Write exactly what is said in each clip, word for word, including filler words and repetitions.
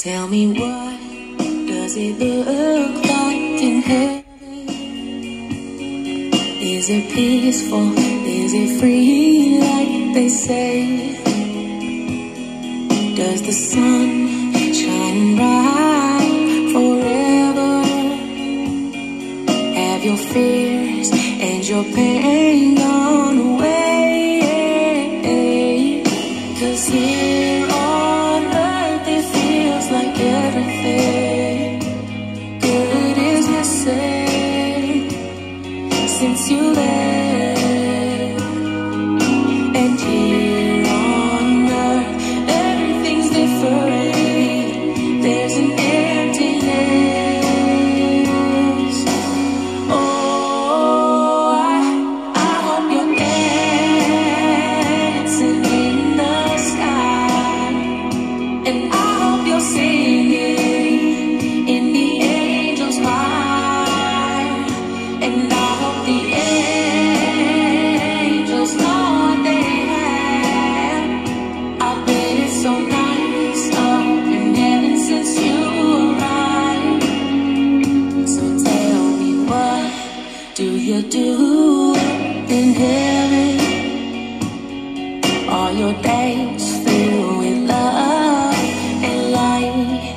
Tell me, what does it look like in heaven? Is it peaceful? Is it free like they say? Does the sun shine bright forever? Have your fears and your pain gone away? 'Cause here on earth it feels like everything good is missing since you left. And here on earth everything's different. There's an emptiness. Oh, I, I hope you're dancing in the sky, and I hope you're singing in the angels' choir, and I hope the angels know what they have. I bet it's so nice up in heaven since you arrived. So tell me, what do you do in heaven? Are your days filled with love and light?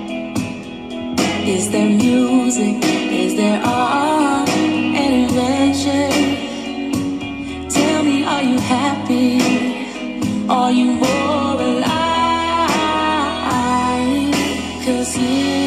Is there music? Is there art and adventure? Tell me, are you happy? Are you more alive? 'Cause here